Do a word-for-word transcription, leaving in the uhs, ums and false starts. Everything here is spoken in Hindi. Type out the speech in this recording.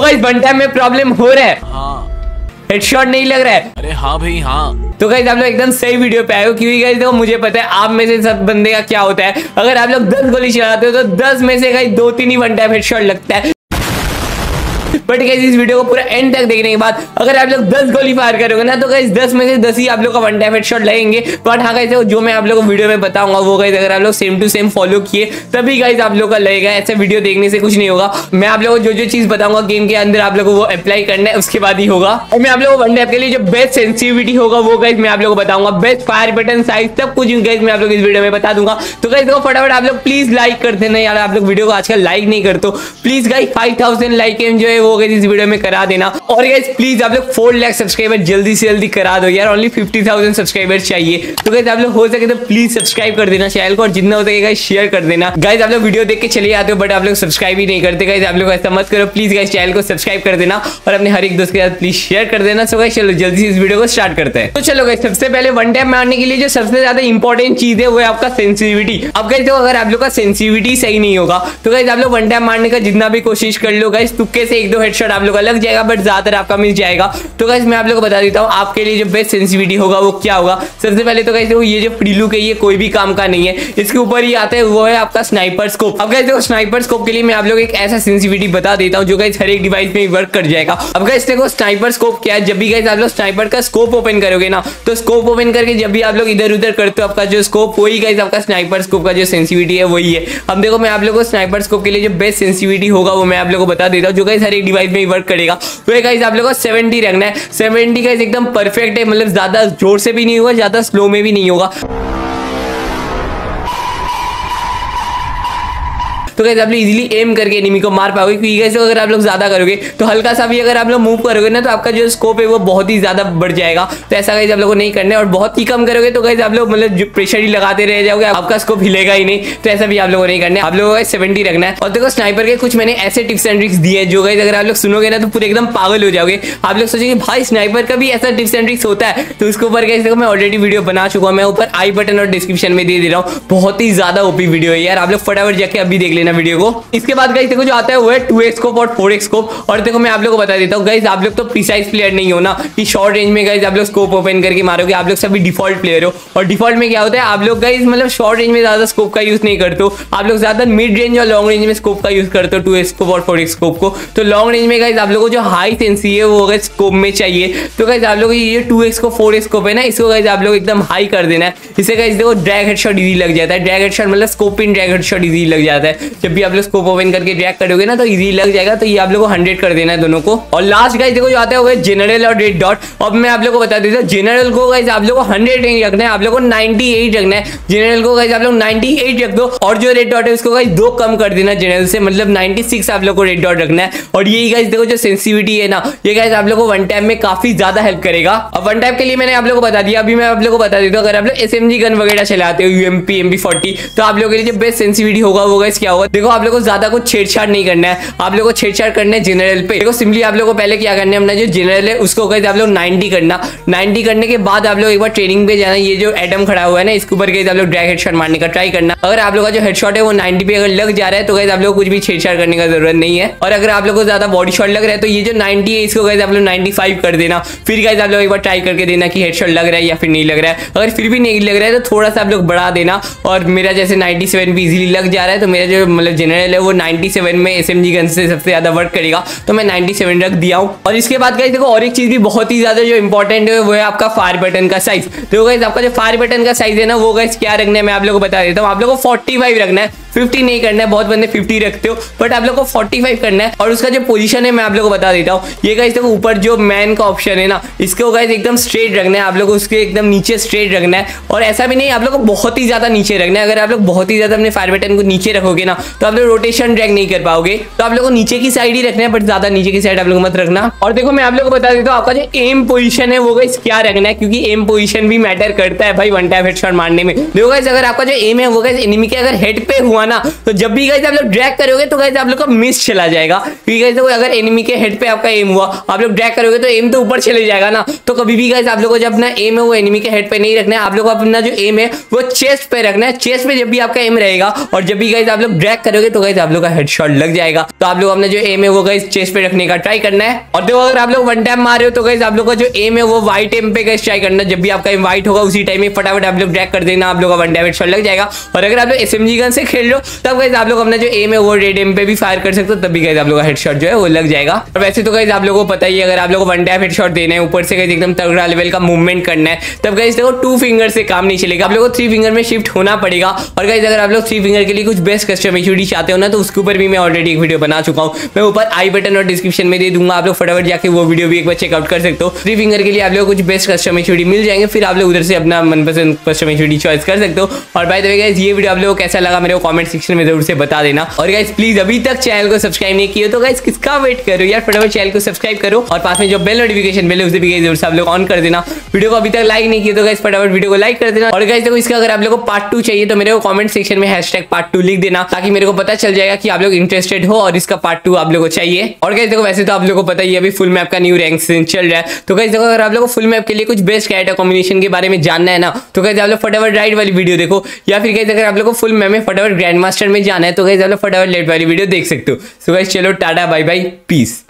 गाइस वन टैप में प्रॉब्लम हो रहा है, हाँ हेडशॉट नहीं लग रहा है। अरे हाँ भाई हाँ। तो गाइस आप लोग एकदम सही वीडियो पे आए हो, क्योंकि गाइस देखो मुझे पता है आप में से सब बंदे का क्या होता है, अगर आप लोग दस गोली चलाते हो तो दस में से गाइस दो तीन ही वन टैप हेडशॉट लगता है। बट गाइस इस वीडियो को पूरा एंड तक देखने के बाद अगर आप लोग दस गोली फायर करोगे ना तो गाइस दस में से दस ही आप लोग का वन टैप हेडशॉट लगेंगे। बट हाँ गाइस जो मैं आप लोगों को वीडियो में बताऊंगा वो गाइस अगर आप लोग सेम टू सेम फॉलो किए तभी गाइस आप लोग का लगेगा, ऐसे वीडियो देखने से कुछ नहीं होगा। मैं आप लोगों को जो जो चीज बताऊंगा गेम के अंदर आप लोगों को वो अप्लाई करना है, उसके बाद ही होगा। और मैं आप लोगों को वन टैप के लिए जो बेस्ट सेंसिटिविटी होगा वो गाइस मैं आप लोगों को बताऊंगा, बेस्ट फायर बटन साइज सब कुछ गाइस मैं आप लोग इस वीडियो में बता दूंगा। तो गाइस देखो फटाफट आप लोग प्लीज लाइक कर देना यार, आप लोग वीडियो को आजकल लाइक नहीं करते, please guys five thousand like जो है वो गाइस इस वीडियो में करा देना। और गाइस प्लीज आप लोग फोर लाख सब्सक्राइबर जल्दी से जल्दी करा दो यार, ओनली फिफ्टी थाउजेंड सब्सक्राइबर चाहिए। तो गाइस आप लोग हो सके तो प्लीज सब्सक्राइब कर देना चैनल को, और जितना हो सके गाइस शेयर कर देना। गाइस आप लोग वीडियो देख के चले जाते हो बट आप लोग सब्सक्राइब ही नहीं करते। गाइस आप लोग ऐसा मत करो, प्लीज गाइस चैनल को सब्सक्राइब कर देना और अपने हर एक दोस्त के साथ प्लीज शेयर कर देना। सो गाइस चलो जल्दी से इस वीडियो को स्टार्ट करते हैं। तो चलो गाइस सबसे पहले वन टैप मारने के लिए जो सबसे ज्यादा इंपॉर्टेंट चीज है वो है आपका सेंसिटिविटी। अब गाइस अगर आप लोग का सेंसिटिविटी सही नहीं होगा तो गाइस आप लोग वन टैप मारने का जितना भी कोशिश कर लो गाइस तुक्के से एक दो हेडशॉट आप लोग का लग जाएगा बट ज्यादातर आपका मिल जाएगा। तो गाइस मैं आप लोगों को बता देता हूँ आपके लिए जो बेस्ट सेंसिटिविटी होगा वो क्या होगा। सबसे पहले तो गाइस ये जो प्रीलुक है ये कोई भी काम का नहीं है, इसके ऊपर ही आता है वो है आपका स्नाइपर स्कोप। अब गाइस देखो स्नाइपर स्कोप के लिए मैं आप लोग एक ऐसा सेंसिटिविटी बता देता हूँ जो गाइस हर एक डिवाइस में वर्क कर जाएगा। अब गाइस देखो स्नाइपर स्कोप क्या है, जब भी गाइस आप लोग स्नाइपर का स्कोप ओपन करोगे ना तो स्कोप ओपन करके जब भी आप लोग इधर उधर करते हो आपका जो स्कोप वही गाइस आपका स्नाइपर स्कोप का जो सेंसिटिविटी है वही है। अब देखो मैं आप लोगों को स्नाइपर स्कोप के लिए जो बेस्ट सेंसिटिविटी होगा वो मैं आप लोगों को बता देता हूँ जो गाइस हर एक डिवाइस में वर्क करेगा। तो गाइस आप लोगों को सेवेंटी रखना है, सेवेंटी गाइस एकदम परफेक्ट है, मतलब ज्यादा जोर से भी नहीं होगा ज्यादा स्लो में भी नहीं होगा। तो गाइस आप लोग इजीली एम करके एनिमी को मार पाओगे, क्योंकि गाइस अगर आप लोग ज्यादा करोगे तो हल्का सा भी अगर आप लोग मूव करोगे ना तो आपका जो स्कोप है वो बहुत ही ज्यादा बढ़ जाएगा। तो ऐसा गाइस आप लोगों को नहीं करना है, और बहुत ही कम करोगे तो गाइस आप लोग मतलब प्रेशर ही लगाते रह जाओगे, आपका स्कोप हिलेगा ही नहीं। तो ऐसा भी आप लोगों को नहीं करना है, आप लोगों को सेवेंटी रखना है। और देखो स्नाइपर के कुछ मैंने ऐसे टिप्स एंड ट्रिक्स दिए जो गाइस अगर आप लोग सुनोगे ना तो पूरे एकदम पागल हो जाओगे। आप लोग सोचेंगे भाई स्नाइपर का भी ऐसा टिप्स एंड ट्रिक्स होता है, तो उसके ऊपर गाइस देखो मैं ऑलरेडी वीडियो बना चुका हूं, मैं ऊपर आई बटन और डिस्क्रिप्शन में दे दे रहा हूं। बहुत ही ज्यादा ओपी वीडियो है यार, आप लोग फटाफट जाके अभी देख लेना वीडियो को। इसके बाद गाइस देखो जो आता है वो है टू एक्स स्कोप और फोर एक्स स्कोप। और देखो मैं आप लोगों को बता देता हूँ गाइस आप लोग तो प्रिसाइज प्लेयर नहीं हो ना कि शॉर्ट रेंज में गाइस आप लोग स्कोप ओपन करके मारोगे, आप लोग सभी डिफॉल्ट प्लेयर हो। और डिफॉल्ट में क्या होता है आप लोग गाइस मतलब शॉर्ट रेंज में ज्यादा स्कोप का यूज नहीं करते हो, आप लोग ज्यादा मिड रेंज और लॉन्ग रेंज में स्कोप का यूज करते हो टू एक्स स्कोप और फोर एक्स स्कोप को। तो लॉन्ग रेंज में गाइस आप लोगों को जो हाई सेंसी है वो गाइस स्कोप में चाहिए। तो गाइस आप लोग ये टू एक्स को फोर एक्स स्कोप है ना इसको गाइस आप लोग एकदम हाई कर देना है, इससे गाइस देखो ड्रैग हेडशॉट इजी लग जाता है। ड्रैग हेडशॉट मतलब scope in drag headshot easy लग जाता है, जब भी आप लोग स्कोप ओपन करके ड्रैग करोगे ना तो इजी लग जाएगा। तो ये आप लोगों को हंड्रेड कर देना है दोनों को। और लास्ट गाइस देखो जो आता है वो है जनरल और रेड डॉट। अब मैं आप लोगों को बता देता हूं जनरल को गाइस आप लोगों को हंड्रेड नहीं रखना है, आप लोगों को नाइंटी एट रखना है। जनरल को गाइस आप लोग नाइंटी एट रख दो, और जो रेड डॉट है उसको गाइस दो कम कर देना जनरल से, मतलब नाइंटी सिक्स आप लोग को रेड डॉट रखना है। और यही गाइस देखो जो सेंसिटिविटी है ना ये गाइस आप लोगों को वन टैप में काफी ज्यादा हेल्प करेगा। अब वन टैप के लिए मैंने आप लोगों को बता दिया, अभी मैं आप लोगों को बता देता हूं अगर आप लोग एसएमजी गन वगैरह चलाते हो यूएमपी एमपी फोर्टी तो आप लोगों के लिए जो बेस्ट सेंसिटिविटी होगा वो गाइस क्या होगा। देखो आप लोगों को ज्यादा कुछ छेड़छाड़ नहीं करना है, आप लोगों को छेड़छाड़ करना है जनरल पे। देखो सिंपली आप लोगों को पहले क्या करना है, अपना जो जनरल है उसको गाइस आप लोग नाइंटी करना, नाइंटी करने के बाद आप लोग एक बार ट्रेनिंग पे जाना, ये जो एटम खड़ा हुआ है ना इसके ऊपर गाइस आप लोग ड्रैग हेडशॉट मारने का ट्राई करना। अगर आप लोग का जो हेडशॉट है वो नाइंटी पे अगर लग जा रहा है तो गाइस आप लोग कुछ भी छेड़छाड़ करने का जरूरत नहीं है। और अगर आप लोग को ज्यादा बॉडी शॉट लग रहा है तो ये जो नाइंटी है इसको गाइस आप लोग नाइंटी फाइव कर देना। फिर गाइस आप लोग एक बार ट्राई करके देना कि हेडशॉट लग रहा है या फिर नहीं लग रहा है। अगर फिर भी नहीं लग रहा है तो थोड़ा सा आप लोग बढ़ा देना। और मेरा जैसे नाइंटी सेवन पे इजीली लग जा रहा है तो मेरा जो मतलब जनरल है वो नाइंटी सेवन में एसएमजी गन से सबसे ज्यादा वर्क करेगा, तो मैं नाइंटी सेवन रख दिया हूं। और इसके बाद गाइस देखो और एक चीज भी बहुत ही ज्यादा जो इंपॉर्टेंट है वो है आपका फायर बटन का साइज। तो गाइस आपका जो फायर बटन का साइज है ना वो गाइस क्या रखना है मैं आप लोगों को बता देता हूं। आप लोगों को फोर्टी फाइव रखना है, फिफ्टी नहीं करना है, बहुत बंदे फिफ्टी रखते हो बट आप लोग को फोर्टी फाइव करना है। और उसका जो पोजीशन है मैं आप लोगों को बता देता हूँ, ये गाइस देखो ऊपर जो मैन का ऑप्शन है ना इसको गाइस एकदम स्ट्रेट रखना है, आप लोग को उसके एकदम नीचे स्ट्रेट रखना है। और ऐसा भी नहीं आप लोग को बहुत ही ज्यादा नीचे रखना है, अगर आप लोग बहुत ही ज्यादा अपने फायर बटन को नीचे रखोगे ना तो आप लोग रोटेशन ड्रैग नहीं कर पाओगे। तो आप लोग को नीचे की साइड ही रखना है, बट ज्यादा नीचे की साइड आप लोग मत रखना। और देखो मैं आप लोग को बता देता हूँ आपका जो एम पोजीशन है वो गाइस क्या रखना है, क्योंकि एम पोजीशन भी मैटर करता है भाई वन टैप हेडशॉट मारने में। देखो गाइस अगर आपका जो एम है वो गाइस एनिमी के अगर हेड पे हुआ ना, तो जब भी गाइस आप लोग ड्रैग करोगे तो गाइस आप लोग का मिस चला जाएगा। क्योंकि गाइस देखो अगर एनिमी के हेड पे आपका एम हुआ, आप लोग ड्रैग करोगे तो एम तो ऊपर चले जाएगा ना। तो कभी भी गाइस आप लोग को जब अपना एम है वो एनिमी के हेड पे नहीं रखना है, आप लोग को अपना जो एम है वो चेस्ट पे रखना है। चेस्ट पे जब भी आपका एम रहेगा और जब भी गाइस आप लोग ड्रैग करोगे तो गाइस आप लोग का हेडशॉट लग जाएगा। तो आप लोग अपना जो एम है वो गाइस चेस्ट पे रखने का ट्राई करना है। और देखो अगर आप लोग वन टाइम मार रहे हो तो गाइस आप लोग का जो एम है वो वाइट एम पे गाइस ट्राई करना। जब भी आपका एम वाइट होगा उसी टाइम में फटाफट आप लोग ड्रैग कर देना, आप लोग का वन टाइम हेडशॉट लग जाएगा। और अगर आप लोग एसएमजी गन से खेल रहे हो तब गाइस आप लोग अपना जो एम है वो रेड एम पे भी फायर कर सकते हो, तब भी गाइस आप लोग का हेडशॉट जो है वो लग जाएगा। और वैसे तो गाइस आप लोगों को पता ही है, अगर आप लोग को वन टाइम हेडशॉट देना है, ऊपर से गाइस एकदम तगड़ा लेवल का मूवमेंट करना है, तब गाइस देखो टू फिंगर से काम नहीं चलेगा, आप लोग को थ्री फिंगर में शिफ्ट होना पड़ेगा। और गाइस अगर आप लोग थ्री फिंगर के लिए कुछ बेस्ट कस्टम एचयूडी चाहते हो ना, तो उसके ऊपर भी मैं ऑलरेडी एक वीडियो बना चुका हूं, मैं ऊपर आई बटन और डिस्क्रिप्शन में दे दूंगा, आप लोग फटाफट जाके वो वीडियो भी एक बार चेकआउट कर सकते हो। थ्री फिंगर के लिए आप लोग कुछ बेस्ट कस्टम एचयूडी मिल जाएंगे, फिर आप लोग उधर से अपना मनपसंद कस्टम एचयूडी चॉइस कर सकते हो। और बाय द वे गाइस ये वीडियो आप लोगों को कैसा लगा मेरे को कमेंट सेक्शन में जरूर से बता देना। और गाइस प्लीज अभी तक चैनल को सब्सक्राइब नहीं किया तो गाइस किसका वेट करो यार, फटाफट चैनल को सब्सक्राइब करो और पास में जो बेल नोटिफिकेशन बेल है उसे भी गाइस जरूर से आप लोग ऑन कर देना। वीडियो को अभी तक लाइक नहीं किया तो गाइस फटाफट वीडियो को लाइक कर देना। और गाइस देखो इसका अगर आप लोगों को पार्ट टू चाहिए तो मेरे को कमेंट सेक्शन में हैशटैग पार्ट टू लिख देना, ताकि मेरे को पता चल जाएगा कि आप लोग इंटरेस्टेड हो और इसका पार्ट टू आप लोगों को चाहिए। और गाइस देखो वैसे तो आप लोगों को पता ही है अभी फुल मैप का न्यू रैंक चल रहा है, तो गाइस देखो अगर आप लोगों को फुल मैप के लिए कुछ बेस्ट कैरेक्टर कॉम्बिनेशन के बारे में जानना है ना, तो गाइस आप लोग फटाफट राइट वाली वीडियो देखो, या फिर गाइस अगर आप लोगों को फुल मैप में फटाफट ग्रैंड मास्टर में जाना है तो गाइस आप लोग फटाफट लेट वाली वीडियो देख सकते हो। सो गाइस चलो टाटा बाय बाय पीस।